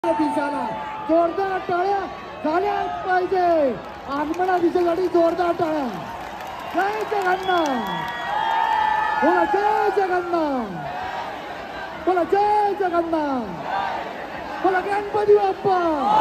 दिशाला जोरदार टाळ्या झाल्याच पाहिजे. आगमना दिशेसाठी जोरदार टाळ्या. जय जगन्नाथ. बोला जय जगन्नाथ. बोला जय जगन्नाथ. बोला गणपती बाप्पा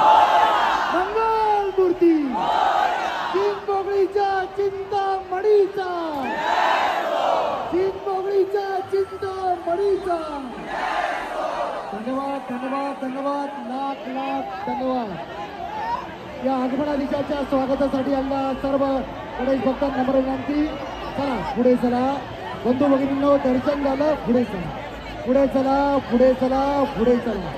मंगल मूर्ती. चिंचपोकळीच्या चिंतामणीचा. चिंचपोकळीच्या चिंतामणीचा. धन्यवाद धन्यवाद धन्यवाद. लाख लाख धन्यवाद. या आगमनाधिकाच्या स्वागतासाठी आलेल्या सर्व गणेश भक्तांना नम्र विनंती. चला पुढे चला बंधू भगिनींनो. दर्शन झालं. पुढे चला पुढे चला पुढे चला पुढे चला.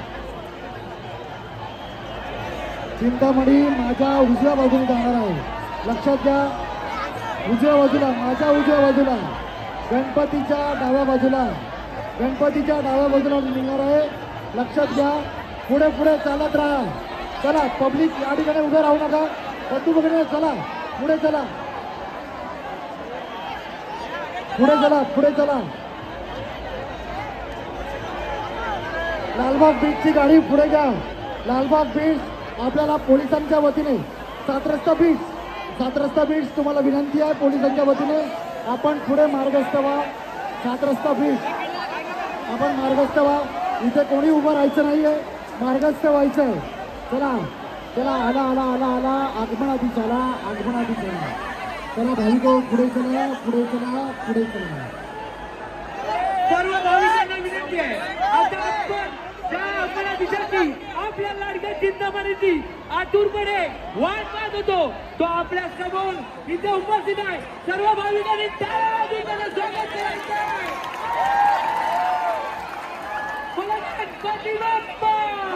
चिंतामणी माझ्या उजव्या बाजूने जाणार आहे. लक्षात घ्या. उजव्या बाजूला माझ्या उजव्या बाजूला गणपतीच्या डाव्या बाजूला गणपतीच्या डाव्या बाजूला निघणार आहे. लक्षात घ्या. पुढे पुढे चालत राहा. चला पब्लिक या ठिकाणी उभे राहू नका. बंधू भगिनी चला पुढे चला पुढे चला पुढे चला. लालबाग बीचची गाडी पुढे घ्या. लालबाग बीच आपल्याला पोलिसांच्या वतीने 7 रस्ता बीच तुम्हाला विनंती आहे. पोलिसांच्या वतीने आपण पुढे मार्गस्थ व्हा. 7 रस्ता बीच आपण मार्गस्थ व्हा. इथे कोणी उभं राहायचं नाहीये. मार्गस्थ व्हायचंय. चला चला. आला आला आला आला. आगमनाधी चला आगमनाधी चला. चला भाविको पुढे चला पुढे चला पुढे चला. सर्व भाविकांना विनंती आहे. आता आपण त्या आगमनाधीसाठी आपल्या लाडक्या चिंतामणीची आतुरपणे वाट पाहत होतो. तो आपल्या समोर इथे उपस्थित आहे. सर्व भाविकांनी टाळ्या वाजवून त्याचं स्वागत करायचं आहे. गणपती बाप्पा.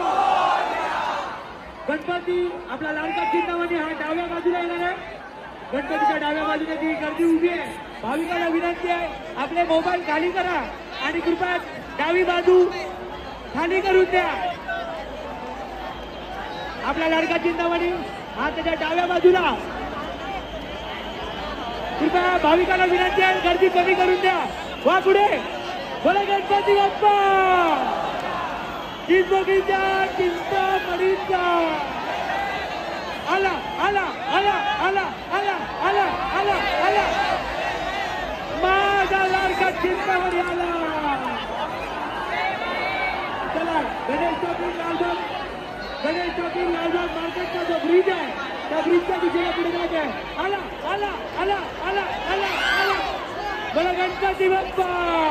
गणपती आपला लाडका चिंतामणी हा डाव्या बाजूला येणार आहे. गणपतीच्या डाव्या बाजूने ती गर्दी उभी आहे. भाविकांना विनंती आहे आपले मोबाईल खाली करा आणि कृपया डावी बाजू खाली करून द्या. आपला लाडका चिंतामणी हा त्याच्या डाव्या बाजूला. कृपया भाविकांना विनंती आहे गर्दी कमी करून द्या. वा पुढे. बोला गणपती बाप्पा. चिंचपोकळीच्या चिंतामणीचा. आला आला आला आला आला आला आला आला. माझा लाडका चिंतामणी आला. चला गणेश चौकी लालबाग मार्केटचा जो ब्रिज आहे त्या ब्रिजच्या दिशेला पुढे जायचं आहे. आला आला आला आला आला आला. बोला गणपती बाप्पा.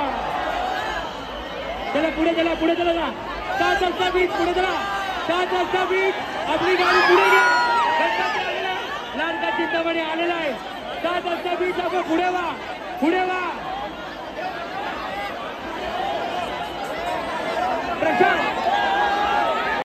चला पुढे चला पुढे चला जा. 7 रस्ता बीच पुढे चला. 7 रस्ता बीच आपली गाडी पुढे घ्या. गणपती आलेला लाडका चिंतामणी आलेला आहे. 7 रस्ता बीच आपण पुढे व्हा पुढे व्हा. प्रशांत